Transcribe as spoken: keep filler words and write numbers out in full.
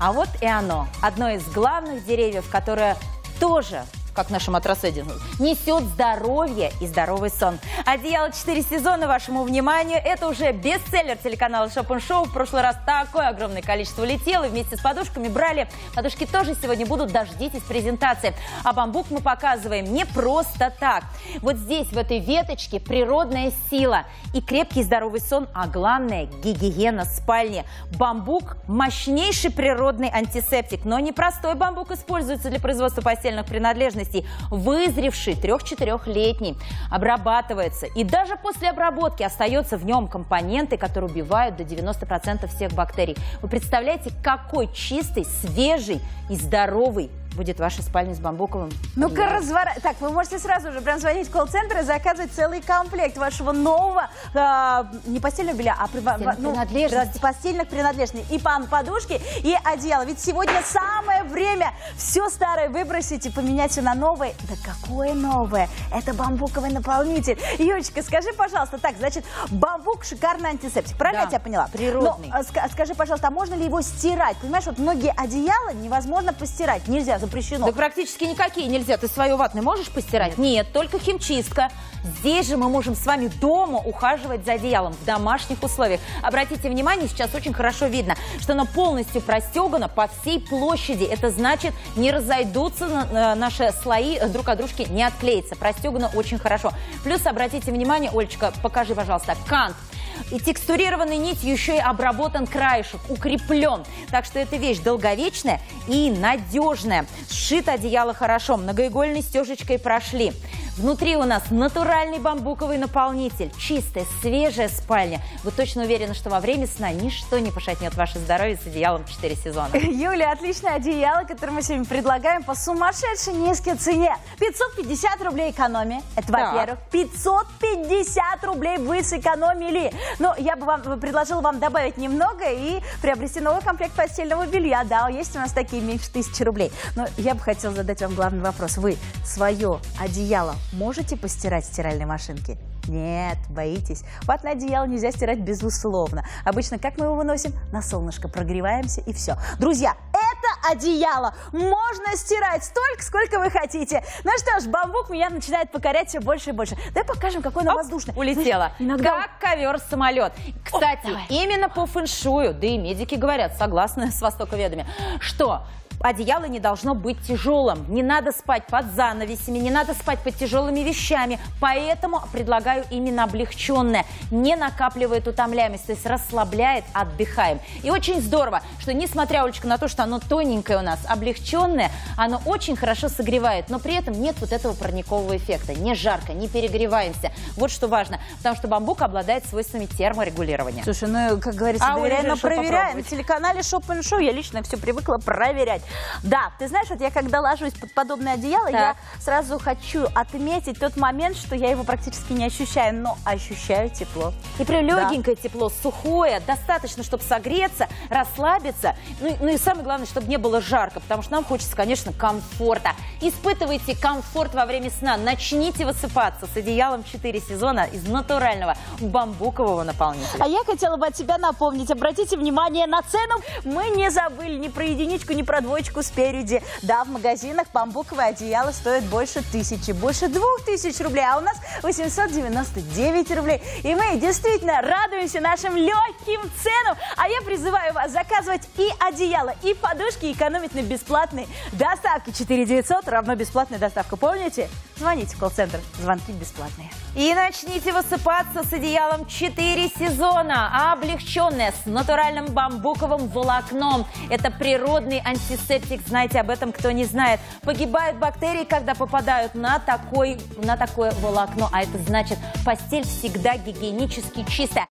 А вот и оно. Одно из главных деревьев, которое тоже, как наша матрассединг, несет здоровье и здоровый сон. Одеяло четыре сезона вашему вниманию. Это уже бестселлер телеканала Shop and Show. В прошлый раз такое огромное количество летело. И вместе с подушками брали. Подушки тоже сегодня будут. Дождитесь презентации. А бамбук мы показываем не просто так. Вот здесь, в этой веточке, природная сила и крепкий здоровый сон, а главное – гигиена спальни. Бамбук – мощнейший природный антисептик. Но не простой бамбук используется для производства постельных принадлежностей. Вызревший трех-четырехлетний обрабатывается, и даже после обработки остаются в нем компоненты, которые убивают до девяноста процентов всех бактерий. Вы представляете, какой чистый, свежий и здоровый будет ваша спальня с бамбуковым? Ну-ка, разворачивай. Так, вы можете сразу же прям звонить в колл-центр и заказывать целый комплект вашего нового, э, не постельного белья, а при, постельных, ну, принадлежностей. постельных принадлежностей. И пан подушки, и одеяло. Ведь сегодня самое время все старое выбросить и поменять все на новое. Да какое новое? Это бамбуковый наполнитель. Юлечка, скажи, пожалуйста, так, значит, бамбук шикарный антисептик. Правильно да, я тебя поняла? Природный. Но, скажи, пожалуйста, а можно ли его стирать? Понимаешь, вот многие одеяла невозможно постирать. Нельзя, запрещено. Да практически никакие нельзя. Ты свое ватное можешь постирать? Нет. Нет, только химчистка. Здесь же мы можем с вами дома ухаживать за одеялом в домашних условиях. Обратите внимание, сейчас очень хорошо видно, что оно полностью простегано по всей площади. Это значит, не разойдутся наши слои друг от дружки, не отклеится. Простегано очень хорошо. Плюс, обратите внимание, Олечка, покажи, пожалуйста, кант. И текстурированной нитью еще и обработан краешек, укреплен. Так что эта вещь долговечная и надежная. Сшито одеяло хорошо, многоугольной стежечкой прошли. Внутри у нас натуральный бамбуковый наполнитель, чистая, свежая спальня. Вы точно уверены, что во время сна ничто не пошатнет ваше здоровье с одеялом четыре сезона? Юля, отличное одеяло, которое мы сегодня предлагаем по сумасшедшей низкой цене. пятьсот пятьдесят рублей экономия. Это, во-первых. пятьсот пятьдесят рублей вы сэкономили. Но я бы вам предложила вам добавить немного и приобрести новый комплект постельного белья. Да, есть у нас такие меньше тысячи рублей. Но я бы хотела задать вам главный вопрос. Вы свое одеяло можете постирать в стиральной машинке? Нет, боитесь. Ватное одеяло нельзя стирать безусловно. Обычно как мы его выносим? На солнышко прогреваемся и все. Друзья, это одеяло можно стирать столько, сколько вы хотите. Ну что ж, бамбук меня начинает покорять все больше и больше. Давай покажем, какой оно воздушный. Улетела. Иногда... Как ковер-самолет. Кстати, О, именно по фэншую, да и медики говорят, согласны с востоковедами, что одеяло не должно быть тяжелым. Не надо спать под занавесями, не надо спать под тяжелыми вещами. Поэтому предлагаю именно облегченное. Не накапливает утомляемость, то есть расслабляет, отдыхаем. И очень здорово, что несмотря, Олечка, на то, что оно тоненькое у нас, облегченное, оно очень хорошо согревает, но при этом нет вот этого парникового эффекта. Не жарко, не перегреваемся. Вот что важно, потому что бамбук обладает свойствами терморегулирования. Слушай, ну, как говорится, а доверяем, но проверяем. На телеканале Shop and Show я лично все привыкла проверять. Да, ты знаешь, вот я когда ложусь под подобное одеяло, так. я сразу хочу отметить тот момент, что я его практически не ощущаю, но ощущаю тепло. И прям легенькое да. тепло, сухое, достаточно, чтобы согреться, расслабиться. Ну, ну и самое главное, чтобы не было жарко, потому что нам хочется, конечно, комфорта. Испытывайте комфорт во время сна. Начните высыпаться с одеялом четыре сезона из натурального бамбукового наполнителя. А я хотела бы от себя напомнить, обратите внимание на цену. Мы не забыли ни про единичку, ни про двоечку спереди. Да, в магазинах бамбуковое одеяло стоит больше тысячи, больше двух тысяч рублей, а у нас восемьсот девяносто девять рублей. И мы действительно радуемся нашим легким ценам. А я призываю вас заказывать и одеяло, и подушки, и экономить на бесплатной доставке. четыре девятьсот равно бесплатная доставка. Помните? Звоните в колл-центр. Звонки бесплатные. И начните высыпаться с одеялом четыре сезона. Облегченное, с натуральным бамбуковым волокном. Это природный антисептик. Знаете об этом, кто не знает. Погибают бактерии, когда попадают на, такой, на такое волокно. А это значит, постель всегда гигиенически чистая.